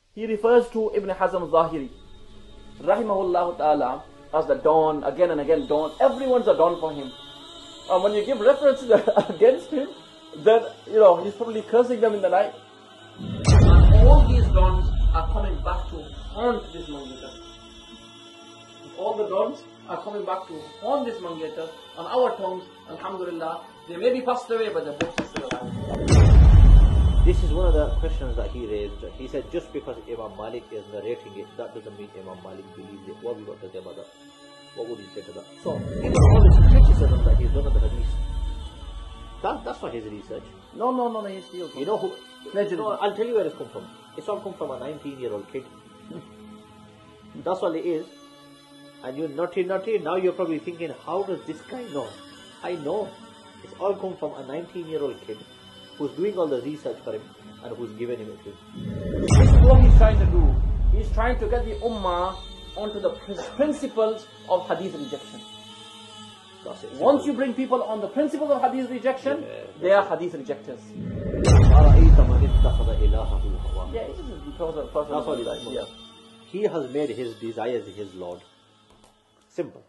He refers to Ibn Hazm Zahiri, rahimahullah ta'ala, as the dawn, again and again dawn. Everyone's a dawn for him. And when you give references against him, then, he's probably cursing them in the night. And all these dawns are coming back to haunt this Mangeter. All the dawns are coming back to haunt this Mangeter on our tongues, alhamdulillah. They may be passed away, but the books are still alive. This is one of the questions that he raised. He said, just because Imam Malik is narrating it, that doesn't mean Imam Malik believes it. What have we got to say about that? What would you say to that? So, even all his criticism that he's done of the hadith, that's not his research. No, he's still. You know who? No, I'll tell you where it's come from. It's all come from a 19-year-old kid. That's all it is. And you're naughty. Now you're probably thinking, how does this guy know? I know. It's all come from a 19-year-old kid who's doing all the research for him and who's given him it. This is what he's trying to do. He's trying to get the ummah onto the principles of hadith rejection. That's it. Once you bring people on the principles of hadith rejection, they are hadith rejectors. Yeah, Yeah, this is because of that's what he does. Yeah. He has made his desires his Lord. Simple.